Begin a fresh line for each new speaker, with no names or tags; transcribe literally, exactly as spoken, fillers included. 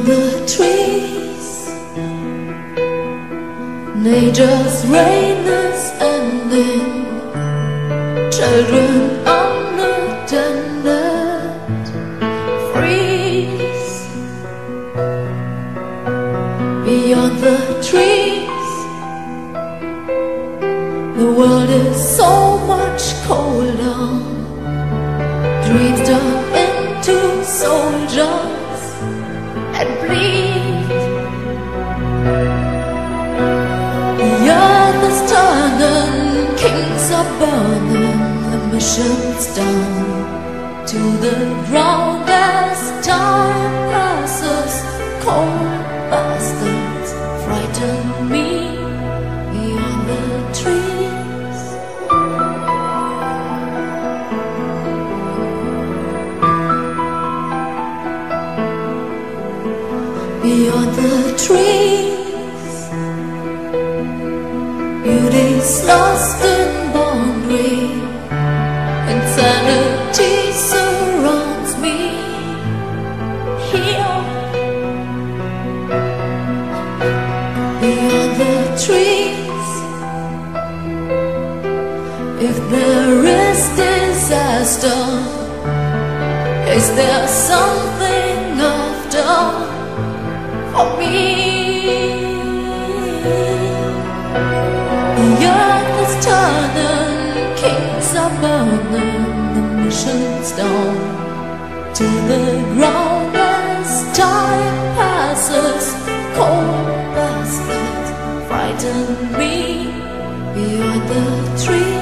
the trees, nature's reign is ending. Children unattended freeze. Beyond the trees, the world is so much colder. Dreams turn into soldiers and bleed. The earth is turning, kings are burning, the mission's down to the ground as time passes. Cold bastards frighten me beyond the trees. Beyond the trees, beauty's lost in boundary. Insanity surrounds me here. Beyond the trees, if there is disaster, is there something after for me? The earth is turning, kings are burning, the mission's down to the ground as time passes. Cold bastards frighten me beyond the trees.